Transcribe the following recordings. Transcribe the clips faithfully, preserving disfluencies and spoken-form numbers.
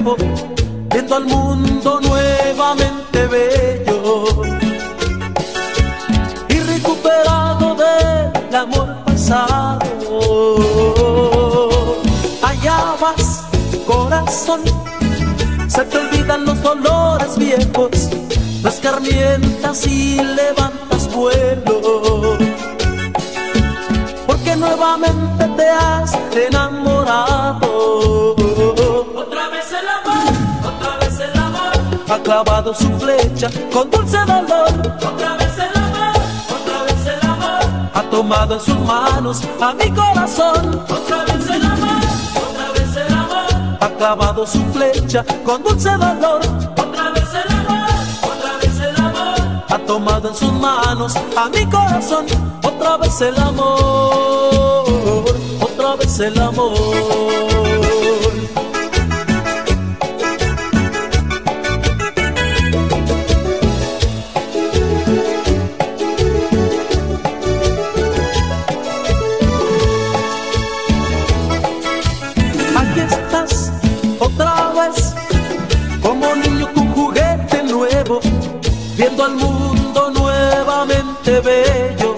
nuevo, viendo al mundo nuevamente bello y recuperado del amor pasado. Allá vas, corazón, se te olvidan los dolores viejos, lo escarmientas y levantas vuelo, porque nuevamente te has enamorado. Otra vez el amor, otra vez el amor, Ha clavado su flecha con dulce dolor. otra vez el amor, otra vez el amor, Ha tomado en sus manos a mi corazón. otra vez el amor, otra vez el amor, Ha clavado su flecha con dulce dolor. otra vez el amor, otra vez el amor, Ha tomado en sus manos a mi corazón. Otra vez el amor, otra vez el amor. Aquí estás otra vez, como niño con juguete nuevo, viendo al mundo nuevamente bello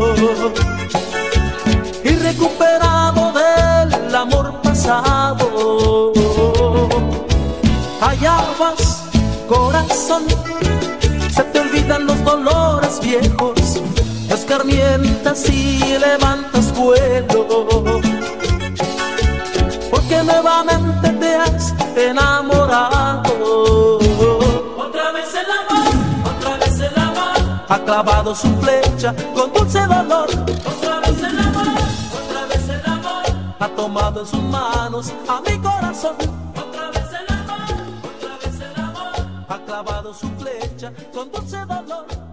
y recuperado del amor pasado. Allá vas, corazón, se te olvidan los dolores viejos, lo escarmientas y levantas vuelo, porque nuevamente te has enamorado. otra vez el amor, otra vez el amor, Ha clavado su flecha con dulce dolor. otra vez el amor, otra vez el amor, Ha tomado en sus manos a mi corazón. otra vez el amor, otra vez el amor. Ha clavado su flecha con dulce dolor.